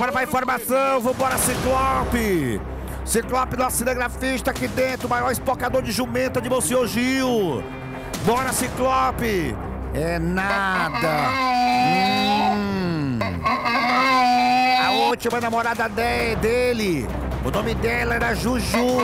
Agora vai informação, vambora, Ciclope! Ciclope, nosso cinegrafista aqui dentro, maior espocador de jumenta de Monsenhor Gil. Bora, Ciclope! É nada! A última namorada dele, o nome dela era Juju.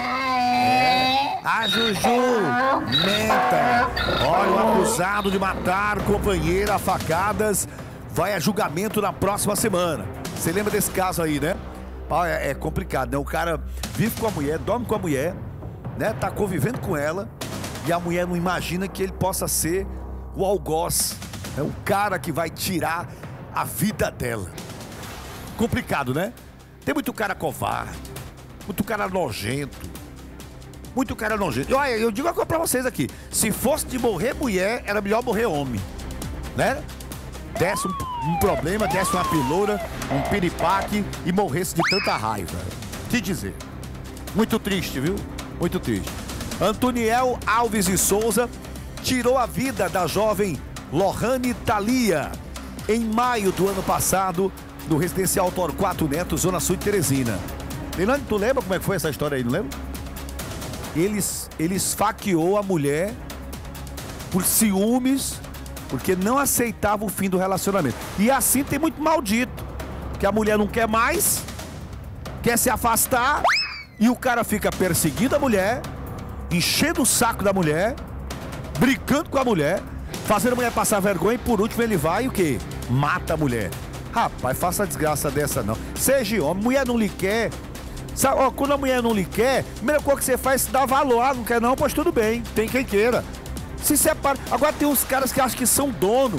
A Juju Menta. Olha, o acusado de matar companheira a facadas vai a julgamento na próxima semana. Você lembra desse caso aí, né? É complicado, né? O cara vive com a mulher, dorme com a mulher, né? Tá convivendo com ela e a mulher não imagina que ele possa ser o algoz, né? O cara que vai tirar a vida dela. Complicado, né? Tem muito cara covarde, muito cara nojento. Muito cara nojento. Olha, eu digo uma coisa pra vocês aqui. Se fosse de morrer mulher, era melhor morrer homem. Né? Desse um problema, desse uma piloura, um piripaque e morresse de tanta raiva. Te dizer. Muito triste, viu? Muito triste. Antoniel Alves de Souza tirou a vida da jovem Lohane Thalia em maio do ano passado no residencial Torquato Neto, Zona Sul de Teresina. Leilane, tu lembra como é que foi essa história aí, não lembra? Ele esfaqueou a mulher por ciúmes, porque não aceitava o fim do relacionamento. E assim tem muito maldito, que a mulher não quer mais, quer se afastar, e o cara fica perseguindo a mulher, enchendo o saco da mulher, brigando com a mulher, fazendo a mulher passar vergonha, e por último ele vai e o quê? Mata a mulher. Rapaz, faça desgraça dessa não. Seja homem, mulher não lhe quer. Sabe, ó, quando a mulher não lhe quer, a primeira coisa que você faz é dar valor. Ah, não quer não? Pois tudo bem, tem quem queira. Se separa. Agora tem uns caras que acham que são dono.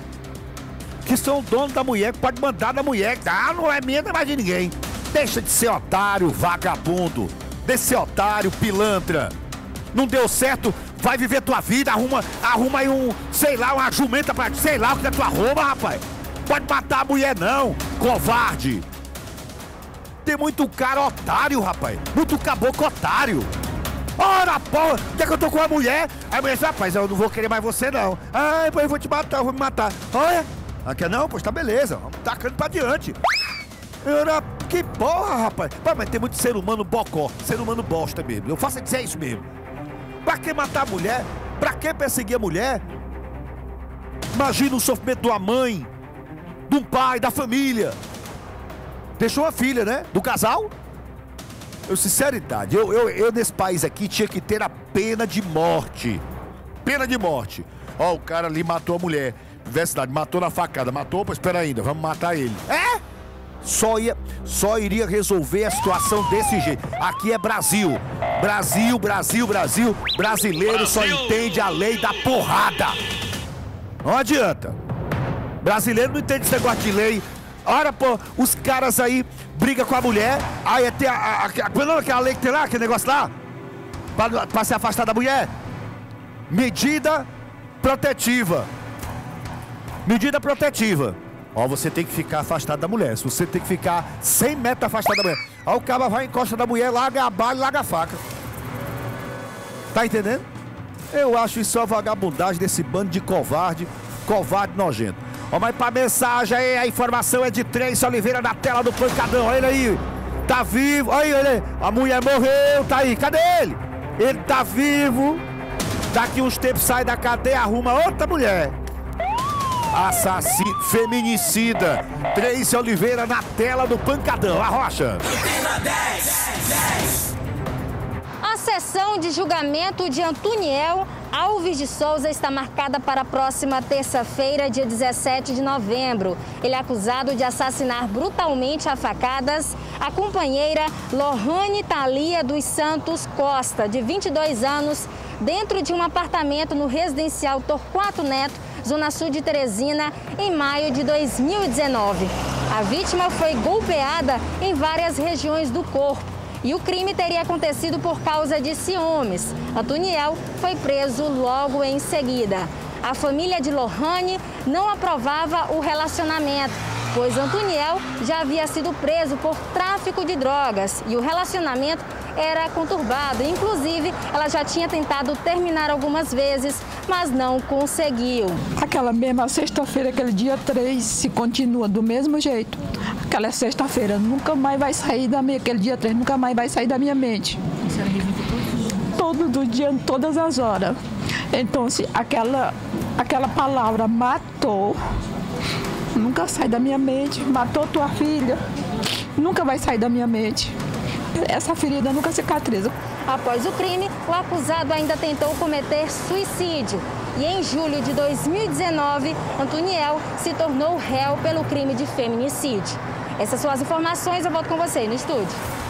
Que são dono da mulher, que pode mandar da mulher. Ah, não é minha, não é mais de ninguém. Deixa de ser otário, vagabundo. Deixa de ser otário, pilantra. Não deu certo, vai viver tua vida, arruma aí sei lá, uma jumenta pra, sei lá, o que é tua roupa, rapaz. Pode matar a mulher não, covarde. Tem muito cara otário, rapaz. Muito caboclo otário. Ora, porra, quer que eu tô com a mulher? Aí a mulher diz, rapaz, eu não vou querer mais você, não. Ah, depois eu vou te matar, eu vou me matar. Olha, ah, quer não? Pois tá beleza, vamos tacando pra diante. Ora, que porra, rapaz. Mas tem muito ser humano bocó, ser humano bosta mesmo. Eu faço dizer isso mesmo. Pra que matar a mulher? Pra que perseguir a mulher? Imagina o sofrimento de uma mãe, de um pai, da família. Deixou a filha, né? Do casal. Eu, sinceridade, eu nesse país aqui tinha que ter a pena de morte. Pena de morte. Ó, o cara ali matou a mulher. Universidade, matou na facada. Matou? Pois espera ainda, vamos matar ele. É? Só iria resolver a situação desse jeito. Aqui é Brasil. Brasil, Brasil, Brasil. Brasileiro só entende a lei da porrada. Não adianta. Brasileiro não entende esse negócio de lei. Ora, pô, os caras aí brigam com a mulher, aí tem aquela lei que tem lá, aquele negócio lá, pra se afastar da mulher. Medida protetiva. Medida protetiva. Ó, você tem que ficar afastado da mulher. Se você tem que ficar 100 metros afastado da mulher. Aí o cara vai, encosta da mulher, larga a bala e larga a faca. Tá entendendo? Eu acho isso uma vagabundagem desse bando de covarde nojento. Ó, mas pra mensagem aí, a informação é de Tracy Oliveira na tela do pancadão. Olha ele aí, tá vivo. Olha ele aí, a mulher morreu, tá aí, cadê ele? Ele tá vivo. Daqui uns tempos sai da cadeia, arruma outra mulher. Assassino, feminicida. Tracy Oliveira na tela do pancadão. A Rocha. A sessão de julgamento de Antoniel Alves de Souza está marcada para a próxima terça-feira, dia 17 de novembro. Ele é acusado de assassinar brutalmente a facadas a companheira Lohane Thalia dos Santos Costa, de 22 anos, dentro de um apartamento no residencial Torquato Neto, Zona Sul de Teresina, em maio de 2019. A vítima foi golpeada em várias regiões do corpo. E o crime teria acontecido por causa de ciúmes. Antoniel foi preso logo em seguida. A família de Lohane não aprovava o relacionamento pois Antuniel já havia sido preso por tráfico de drogas e o relacionamento era conturbado. Inclusive, ela já tinha tentado terminar algumas vezes, mas não conseguiu. Aquela mesma sexta-feira, aquele dia 3, se continua do mesmo jeito. Aquela sexta-feira nunca mais vai sair da minha, aquele dia 3 nunca mais vai sair da minha mente. Todo o dia, todas as horas. Então, se aquela palavra matou, nunca sai da minha mente. Matou tua filha, nunca vai sair da minha mente. Essa ferida nunca cicatriza. Após o crime, o acusado ainda tentou cometer suicídio. E em julho de 2019, Antuniel se tornou réu pelo crime de feminicídio. Essas são as informações, eu volto com você no estúdio.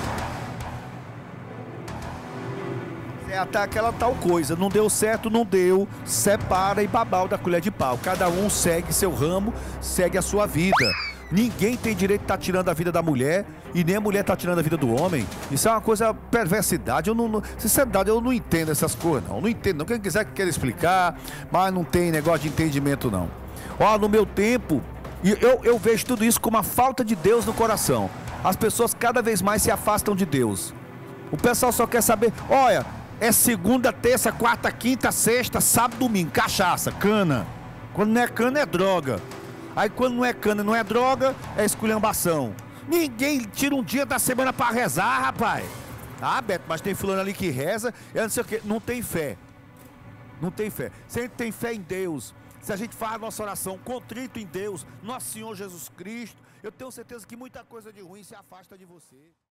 É até aquela tal coisa, não deu certo, não deu, separa e babau da colher de pau. Cada um segue seu ramo, segue a sua vida. Ninguém tem direito de estar tirando a vida da mulher e nem a mulher está tirando a vida do homem. Isso é uma coisa, perversidade. Sinceridade, eu não entendo essas coisas, não. Não entendo, não. Quem quiser que queira explicar, mas não tem negócio de entendimento, não. Ó, no meu tempo, eu vejo tudo isso como uma falta de Deus no coração. As pessoas cada vez mais se afastam de Deus. O pessoal só quer saber, olha, é segunda, terça, quarta, quinta, sexta, sábado, domingo, cachaça, cana. Quando não é cana, é droga. Aí quando não é cana, não é droga, é esculhambação. Ninguém tira um dia da semana pra rezar, rapaz. Ah, Beto, mas tem fulano ali que reza, eu não sei o quê. Não tem fé. Não tem fé. Se a gente tem fé em Deus, se a gente faz a nossa oração contrito em Deus, nosso Senhor Jesus Cristo, eu tenho certeza que muita coisa de ruim se afasta de você.